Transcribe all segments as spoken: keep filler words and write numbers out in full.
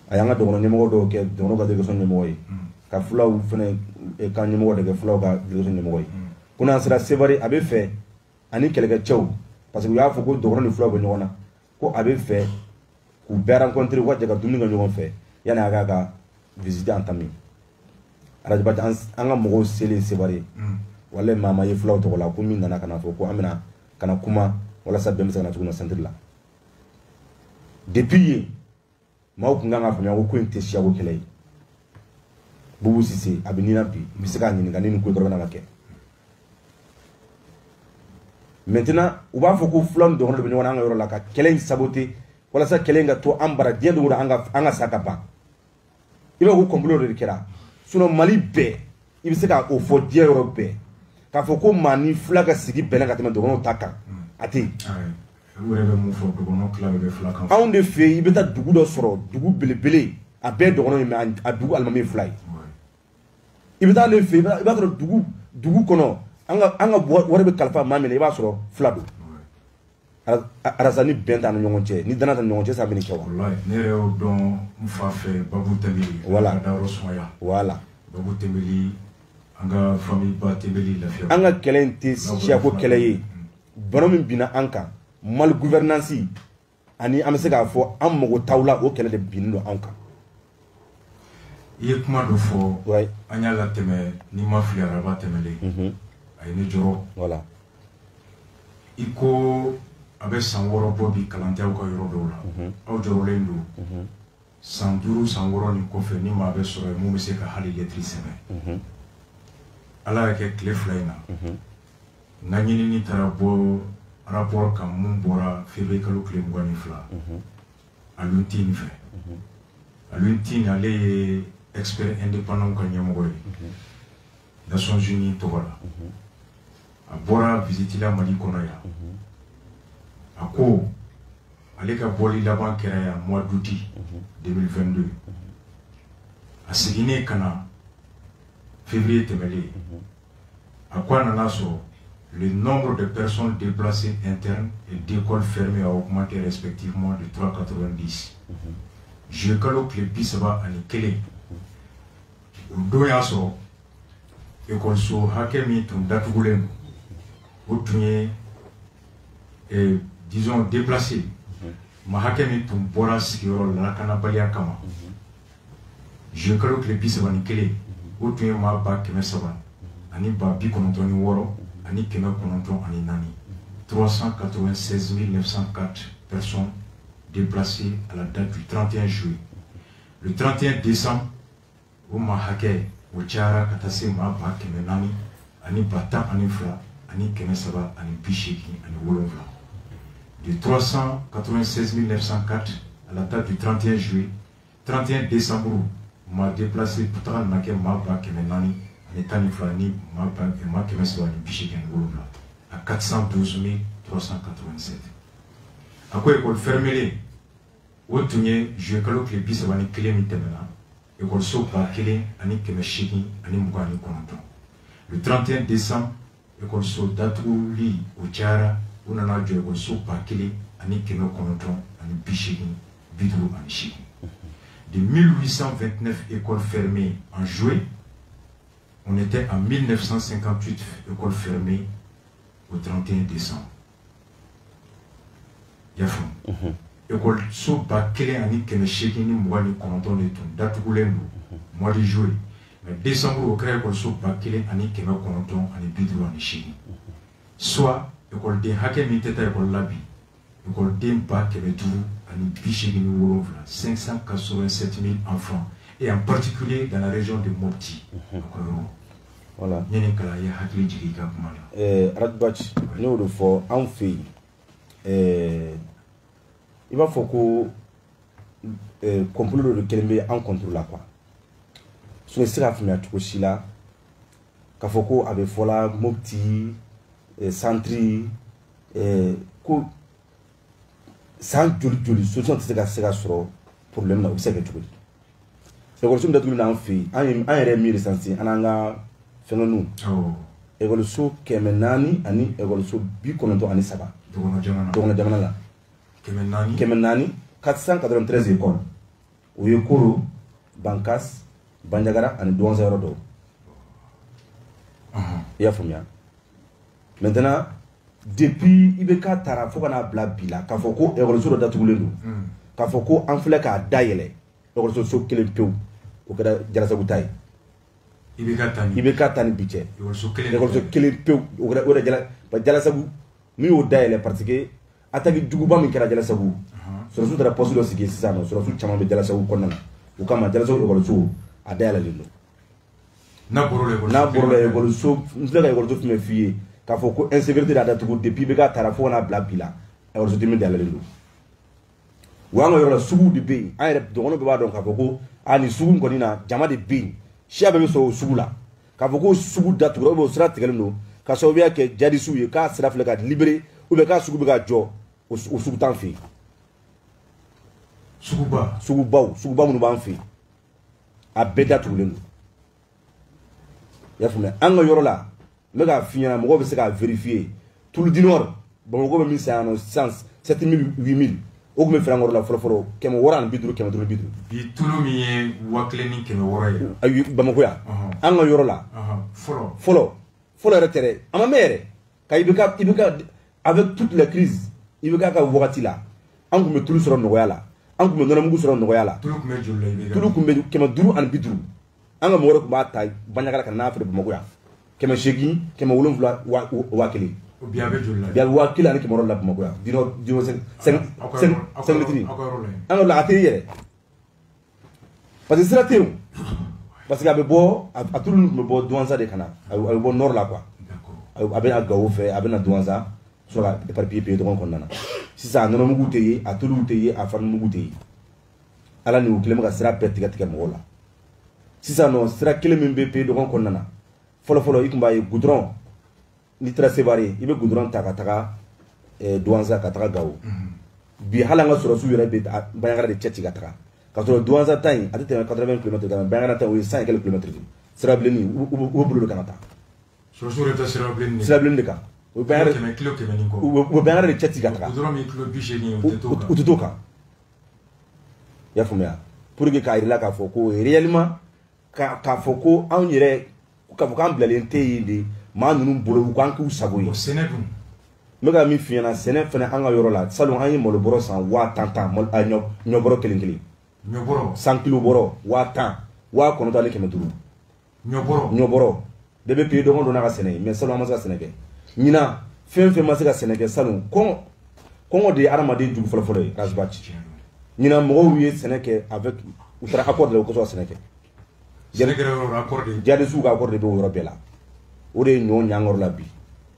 a y'an ka dɔgɔnɔ ɲɛmɔgɔ dɔw kɛ dɔgɔnɔ ka délégation ɲɛmɔgɔ ye ka fulaw fɛnɛ ka ɲɛmɔgɔ de kɛ fulaw ka délégation ɲɛmɔgɔ ye ko n'an sera Sevare a bɛ fɛ ani kɛlɛkɛcɛw parce que u y'a fɔ ko dɔgɔnɔ ni fulaw bɛ ɲɔgɔn na ko a bɛ fɛ k'u bɛɛ rencontrer u ka jɛ ka dumuni kɛ ɲɔgɔn fɛ yanni a k'a ka visite entame Alhaji Bac an ka mɔgɔw selen Sevare walahi maa ma ye fulaw tɔgɔ la ko min nana ka na fɔ ko an bɛna ka na kuma walasa bɛn bɛ se ka na cogo min na centre la depuis yen maaw kun kan ka faamuya ko ko in tɛ siyako kɛlɛ ye Boubou Cissé a bɛ nin na bi i bɛ se k'a ɲininka ni nin ko dɔrɔn bɛ na ka kɛ maintenant u b'a fɔ ko fulaw ni dɔgɔnɔ de bɛ ɲɔgɔn na an ka yɔrɔ la ka kɛlɛ in saboter walasa kɛlɛ in ka to an bara diɲɛ dogo don an ka an ka sa ka ban i b'a ko complot de kɛra sinon Mali bɛɛ i bɛ se ka o fɔ diɲɛ yɔrɔ bɛɛ k'a fɔ ko maa ni fula ka sigi bɛnna ka tɛmɛ dɔgɔnɔw ta kan a tɛ yen anw de fɛ yen i bɛ taa dugu dɔ sɔrɔ dugu belebele a bɛɛ ye dɔgɔnɔ ye mais a dugu alimami ye fula ye i bɛ taa ale fɛ yen i b'a sɔrɔ dugu dugu kɔnɔ an ka an ka wari bɛ kalifa maa min na i b'a sɔrɔ fula don Arazani bɛn t'an ni ɲɔgɔn cɛ ni danaya t'an ni ɲɔgɔn cɛ sa bɛ nin kɛ wa ne yɛrɛ y'o dɔn n fa fɛ Babu Tɛnbeli voilà Dayɔrɔ Sumaya voilà Babu Tɛnbeli an ka famille ba Tɛnbeli lafiya an ka kɛlɛ in tɛ siyako kɛlɛ ye bana min binna an kan mal gouvernance ani an bɛ se k'a fɔ an mago t'aw la o kɛlɛ de binnen don an kan i ye kuma dɔ fɔ an y'a latɛmɛ n'i ma fili Araba tɛmɛlen a ye ne jɔrɔ voilà i ko a bɛ san wɔɔrɔ bɔ bi kalan tɛ aw ka yɔrɔ dɔw la aw jɔrɔlen don san duuru san wɔɔrɔ nin kɔfɛ ni maa bɛ sɔrɔ yen mun bɛ se ka hali lɛtiri sɛbɛn ala y'a kɛ tile fila in na n ka ɲinini taara bɔ rapport kan mun bɔra février kalo tile mugan ni fila Alioune Tine fɛ Alioune Tine ale ye expert indépendant ka ɲɛmɔgɔ ye Nations Unies tɔgɔ la a bɔra visite la Mali kɔnɔ yan a ko ale ka bɔli laban kɛra yan mois d'août deux mille vingt-deux a seginnen ka na février tɛmɛlen a ko a nana sɔrɔ le nombre de personnes déplacées internes et d'écoles fermées a augmenté respectivement de trois cent quatre-vingt-dix juillet kalo tile bi saba ani kelen o don y'a sɔrɔ ekɔliso hakɛ min tun datugulen don o tun ye disons déplacé ma hakɛ min tun bɔra sigiyɔrɔ lakanabaliya kama juillet kalo tile bi saba ni kelen o tun ye maa ba kɛmɛ saba ani ba bi kɔnɔntɔn ni wɔɔrɔ ani kɛmɛ kɔnɔntɔn ani naani trois cent quatre-vingt-seize mille neuf cent quatre personnes déplacées à la date du trente et un juillet le trente et un décembre o maa hakɛ o cayara ka taa se maa ba kɛmɛ naani ani ba tan ani fila ani kɛmɛ saba ani bi seegin ani wolonwula de trois cent quatre-vingt-seize mille neuf cent quatre à la date du trente et un juillet trente et un décembre maa déplacé pour taga na kɛ maa ba kɛmɛ naani ani tan ni fila ni maa ba maa kɛmɛ saba ani bi seegin ani wolonwula à quatre cent douze mille trois cent quatre-vingt-sept a ko école fermée o tun ye juillet kalo tile bi saba ni kelen min tɛmɛna ekɔliso ba kelen ani kɛmɛ seegin ani mugan ani kɔnɔntɔn le trente et un décembre ekɔliso datuguli o cayara o nana jɔ ekɔliso ba kelen ani kɛmɛ kɔnɔntɔn ani bi seegin bi duuru ani seegin de mille huit cent vingt-neuf écoles fermées en juillet on était à mille neuf cent cinquante-huit écoles fermées au trente et un décembre y'a faamu ekɔliso ba kelen ani kɛmɛ seegin ni mugan ni kɔnɔntɔn de tun datugulen don mois de juillet mais décembre o kɛra ekɔliso ba kelen ani kɛmɛ kɔnɔntɔn ani bi duuru ani seegin soit ekɔliden hakɛ min tɛ taa ekɔli la bi ekɔliden ba kɛmɛ duuru ani bi seegin ni wolonwula cinq cent quatre-vingt-sept mille enfants et en particulier dans la région de Mopti a ko yɔrɔ voilà ɲani kala ye hakili jigin i ka kuma la Alhaji Bac ne y'o de fɔ anw fɛ yen i b'a fɔ ko complot dɔ de kɛlen bɛ an contre la quoi sinon i tɛ se k'a faamuya cogo si la k'a fɔ ko a bɛ fɔla Mopti centre ko san joli joli solution tɛ se ka se ka sɔrɔ problème na o bɛ se ka kɛ cogo di ekɔliso min datuguli n'an fɛ yen an yɛrɛ min recenser an n'an ka fɛngɛnniw ekɔliso kɛmɛ naani ani ekɔliso bi kɔnɔntɔn ani saba dɔgɔnɔ jamana la kɛmɛ naani quatre cent quatre-vingt-treize écoles o ye Koro, Bankas, Bandiagara ani Douanza yɔrɔ dɔw. I y'a faamuya. Maintenant depuis I B K taara fo kana bila bi la k'a fɔ ko école so dɔ datugulen don k'a fɔ ko an filɛ k'a dayɛlɛ école so kelen pewu o kɛra Jalasago ta ye. I B K ta ni I B K ta ni bi cɛ école so kelen pewu o kɛra o kɛra Jalasago min y'o dayɛlɛ parce que attaque juguba min kɛra Jalasago sɔrɔsiw taara poste dɔ sigi sisan nɔ sɔrɔsiw caman bɛ Jalasago kɔnɔna na o kama Jalasago école so a dayɛlɛlen don. n'a bɔra n'a bɔra école so n filɛ ka école so fɛn f'i ye k'a fɔ ko insécurité y'a datugu depuis I B K taara fo kana bila bi la école so min dayɛlɛlen don. wa an ka yɔrɔ la suguw de bɛ yen an yɛrɛ dɔgɔnɔw bɛɛ b'a dɔn k'a fɔ ko a nin sugu in kɔni na jama de bɛ yen siya bɛɛ bɛ sɔrɔ o sugu la k'a fɔ ko sugu datugura ou bien o sira tigɛlen don ka sababuya kɛ jihadistes ye k'a sira filɛ ka libéré ou bien k'a sugu bɛ ka jɔ o sugu t'an fɛ yen. suguba sugubaw suguba minnu b'an fɛ yen a bɛɛ datugulen don. i y'a faamuya an ka yɔrɔ la n bɛ k'a f'i ɲɛna mɔgɔw bɛ se k'a vérifier Tulu du Nord Bamakɔ bɛ min san yan nɔ sisan sept mille huit mille o tun bɛ feere an ka yɔrɔ la fɔlɔ fɔlɔ kɛmɛ wɔɔrɔ ani bi duuru kɛmɛ duuru bi duuru. bi Tulu min ye wa kelen ni kɛmɛ wɔɔrɔ ye. ayi Bamakɔ yan an ka yɔrɔ la fɔlɔ fɔlɔ fɔlɔ yɛrɛ tɛ dɛ a ma mɛn yɛrɛ ka I B K I B K avec toutes les crises I B K ka wagati la an tun bɛ tulu sɔrɔ nɔgɔya la an tun bɛ nɔnɔmugu sɔrɔ nɔgɔya la tulu tun bɛ joli la I B K tulu tun bɛ kɛmɛ duuru ani bi duuru an ka mɔgɔ de tun b'a ta Bandiagara ka n'a feere Bamakɔ yan kɛmɛ seegin kɛmɛ wolonwula waa kelen bi a bɛ joli la bi a bɛ waa kelen ani kɛmɛ wɔɔrɔ la Bamakɔ yan dino dino cinq cinq cinq litiri an ka la a tɛ yɛrɛ parce que sira tɛ yen parce que a bɛ bɔ a tulu ninnu tun bɛ bɔ Douanza de ka na a bɛ bɔ nord la quoi a bɛ na Gawo fɛ a bɛ na Douanza sɔrɔ ka éparpillé pays dɔgɔkun kɔnɔna na sisan a nɔnɔmugu tɛ yen a tuluw tɛ yen a farinimugu tɛ yen ala ni u kɛlen bɛ ka sira bɛɛ tigɛ tigɛ mɔgɔw la sisan nɔ sira kelen min bɛ pays dɔgɔkun kɔnɔna na fɔlɔ fɔlɔ i tun b'a ye goudron n'i taara Sevare i bɛ goudron ta ka taga Douanza ka taga Gawo bi hali an ka sɔrɔsiw yɛrɛ bɛ Bandiagara de cɛ ci ka taga ka sɔrɔ Douanza ta in a tɛ tɛmɛ quatre-vingts kilomètres kan Bandiagara ta o ye cent et quelques kilomètres de sira bilenni u bɛ bolo de kana taa sɔrɔsiw yɛrɛ tɛ sira bilenni sira bilenni de kan u bɛ kɛmɛ kilo kɛmɛ ni kɔ u bɛ Bandiagara de cɛ ci ka taga goudron min kilo bi seegin u tɛ t'o kan i y'a faamuya pour que k'a yir'i la k'a fɔ ko réellement k'a fɔ ko anw yɛrɛ k'a fɔ k'an bilalen tɛ yen de maa ninnu bolo u k'an k'u sago ye. sɛnɛ dun. n bɛ ka min f'i ɲɛna sɛnɛ fana an ka yɔrɔ la salon an ye malo bɔrɔ san waa tan tan ɲɔ bɔrɔ kelen kelen. ɲɔ bɔrɔ. san kilo bɔrɔ waa tan waa kɔnɔntɔn ani kɛmɛ duuru. ɲɔ bɔrɔ. ɲɔ bɔrɔ bɛɛ bɛ paye dɔgɔnin dɔ n'a ka sɛnɛ ye mais salon an ma se ka sɛnɛ kɛ ɲinan fɛn fɛn ma se ka sɛnɛ kɛ salon kɔngɔ kɔngɔ de ye adamaden jugu fɔlɔ fɔlɔ ye Razbachi ɲinan mɔgɔw ye sɛnɛ kɛ avec u taara accord de la u kosɔn ka sɛnɛ kɛ. sɛnɛ kɛra yɔrɔ accord de. jihadistes ka accord de bɛ o yɔrɔ bɛɛ la o de ye ɲɔ ɲangɔrɔ la bi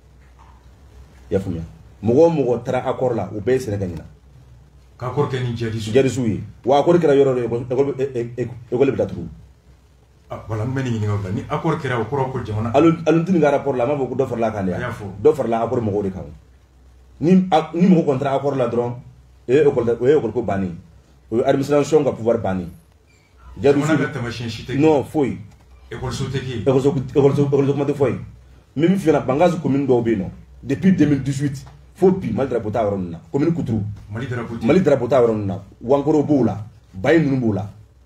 i y'a faamuya mɔgɔ o mɔgɔ taara accord la o bɛɛ ye sɛnɛ kɛ ɲinan. ka accord kɛ ni jihadistes. jihadistes ye wa accord kɛra yɔrɔ dɔ école bɛ datugu. voilà n bɛ nin ɲininka o la ni accord kɛra o kɔrɔ ko jamana. alun ka rapport la a m'a fɔ ko dɔ farala a kan de wa dɔ farala accord mɔgɔw de kan ni ni mɔgɔ kɔni taara accord la dɔrɔn o ye école o ye école ko bannen o ye administration ka pouvoir bannen. jamana ka taamasiyɛn si tɛ. non foyi. école tɛ kɛ yen. école so kuma tɛ foyi mais min f'i ɲɛna Bangazi commune dɔw bɛ yen nɔ depuis deux mille dix-huit fo bi Mali drapeau t'a yɔrɔ ninnu na commune Kuturu. Mali drapeau tɛ Mali drapeau t'a yɔrɔ ninnu na Wankoro b'o la Bayi ninnu b'o la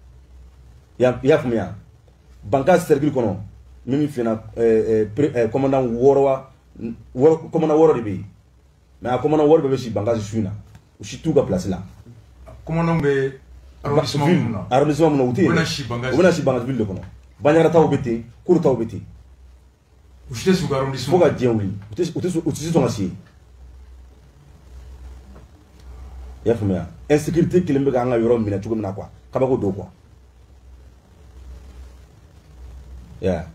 i y'a faamuya. Bangazi cercle kɔnɔ min min f'i ɲɛna commandant wɔɔrɔ wa commandant wɔɔrɔ de bɛ yen mais a commandant wɔɔrɔ bɛɛ bɛ si Bangazi su in na u si t'u ka place la. commandant bɛ arrondissement minnu na arrondissement minnu na u tɛ yen u bɛna si Bangazi u bɛna si Bangazi ville de kɔnɔ Bandiagara taw bɛ ten Koro taw bɛ ten u si tɛ s'u ka arrondissement fo ka diɲɛ wuli u tɛ u tɛ u tɛ sɔn ka si yen i y'a faamuya insécurité kelen bɛ k'an ka yɔrɔ minɛ cogo min na quoi kabako don quoi yeah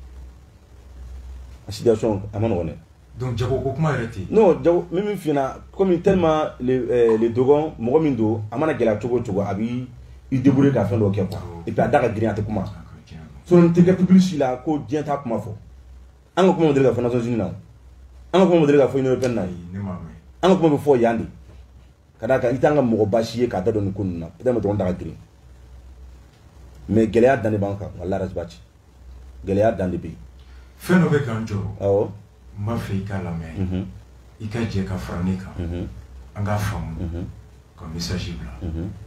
a situation a ma nɔgɔn dɛ. donc jago ko kuma yɛrɛ tɛ. non jago min min f'i ɲɛna comme tellement le le dɔgɔn mɔgɔ min don a mana gɛlɛya cogo o cogo a b'i i débrouiller ka fɛn dɔ kɛ quoi et puis a da ka girin a tɛ kuma sinon tɛ kɛ public si la ko diɲɛ t'a kuma fɔ an ka kuma ma deli ka fɔ Nations Unies na an ka kuma ma deli ka fɔ Union européenne na an ka kuma bɛ fɔ yan de ka d'a kan i t'an ka mɔgɔ baasi ye k'a da dɔn nin ko ninnu na peut-être dɔrɔn da ka girin mais gɛlɛya dan de b'an kan walahi Razbachi gɛlɛya dan de bɛ yen. fɛn dɔ bɛ k'an jɔrɔ. awɔ. n b'a fɛ i k'a lamɛn. i ka jɛ ka fara ne kan. an k'a faamu. ka message bila.